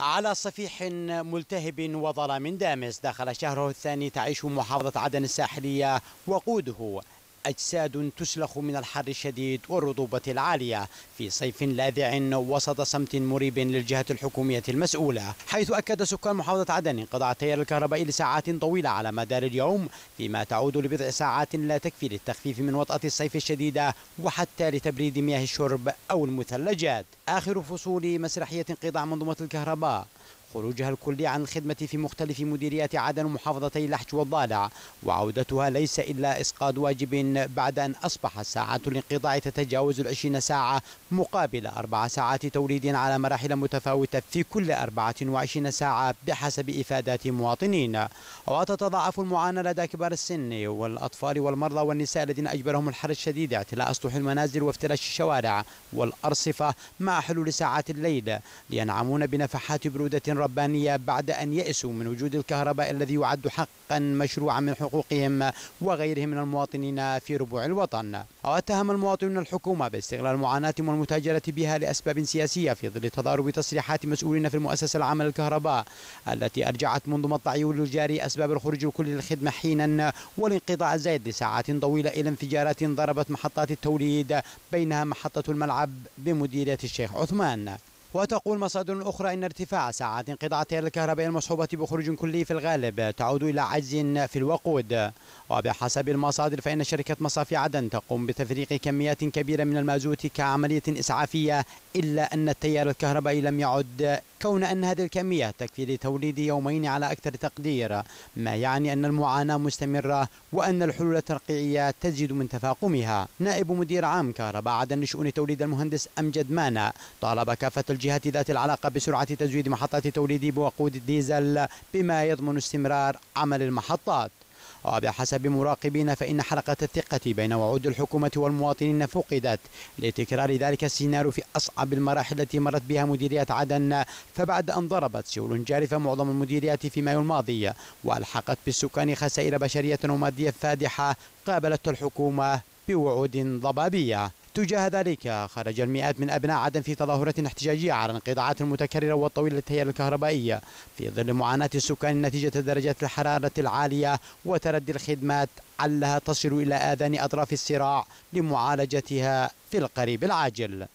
على صفيح ملتهب وظلام دامس دخل شهره الثاني تعيش محافظة عدن الساحلية وقوده أجساد تسلخ من الحر الشديد والرطوبة العالية في صيف لاذع وسط صمت مريب للجهة الحكومية المسؤولة، حيث أكد سكان محافظة عدن انقطاع التيار الكهربائي لساعات طويلة على مدار اليوم، فيما تعود لبضع ساعات لا تكفي للتخفيف من وطأة الصيف الشديدة وحتى لتبريد مياه الشرب أو المثلجات. آخر فصول مسرحية انقطاع منظومة الكهرباء خروجها الكلي عن الخدمة في مختلف مديريات عدن ومحافظتي لحج والضالع، وعودتها ليس إلا إسقاط واجب بعد أن أصبح ساعات الانقطاع تتجاوز 20 ساعة مقابل 4 ساعات توليد على مراحل متفاوتة في كل 24 ساعة بحسب إفادات مواطنين. وتتضاعف المعاناة لدى كبار السن والأطفال والمرضى والنساء الذين أجبرهم الحر الشديد اعتلاء أسطح المنازل وافتراش الشوارع والأرصفة مع حلول ساعات الليل لينعمون بنفحات برودة ربانية بعد أن يئسوا من وجود الكهرباء الذي يعد حقا مشروعا من حقوقهم وغيرهم من المواطنين في ربوع الوطن. واتهم المواطنون الحكومة باستغلال المعاناة والمتاجرة بها لأسباب سياسية في ظل تضارب تصريحات مسؤولين في المؤسسة العامة للكهرباء التي أرجعت منذ مطلع يوليو الجاري أسباب الخروج الكلي للخدمة حينا والانقطاع الزائد لساعات طويلة إلى انفجارات ضربت محطات التوليد بينها محطة الملعب بمديرية الشيخ عثمان. وتقول مصادر أخرى إن ارتفاع ساعات انقطاع التيار الكهربائي المصحوبة بخروج كلي في الغالب تعود إلى عجز في الوقود. وبحسب المصادر فإن شركة مصافي عدن تقوم بتفريغ كميات كبيرة من المازوت كعملية إسعافية، إلا أن التيار الكهربائي لم يعد، كون أن هذه الكمية تكفي لتوليد يومين على أكثر تقدير، ما يعني أن المعاناة مستمرة وأن الحلول الترقيعية تزيد من تفاقمها. نائب مدير عام كهرباء عدن لشؤون توليد المهندس أمجد مانا طالب كافة الجهات ذات العلاقة بسرعة تزويد محطات توليد بوقود الديزل بما يضمن استمرار عمل المحطات. وبحسب مراقبين فإن حلقة الثقة بين وعود الحكومة والمواطنين فقدت لتكرار ذلك السيناريو في أصعب المراحل التي مرت بها مديرية عدن، فبعد أن ضربت سيول جارفة معظم المديريات في مايو الماضي وألحقت بالسكان خسائر بشرية ومادية فادحة، قابلت الحكومة بوعود ضبابية. تجاه ذلك خرج المئات من أبناء عدن في تظاهرات احتجاجية على الانقطاعات المتكررة والطويلة للتيار الكهربائي في ظل معاناة السكان نتيجة درجات الحرارة العالية وتردي الخدمات علها تصل إلى آذان أطراف الصراع لمعالجتها في القريب العاجل.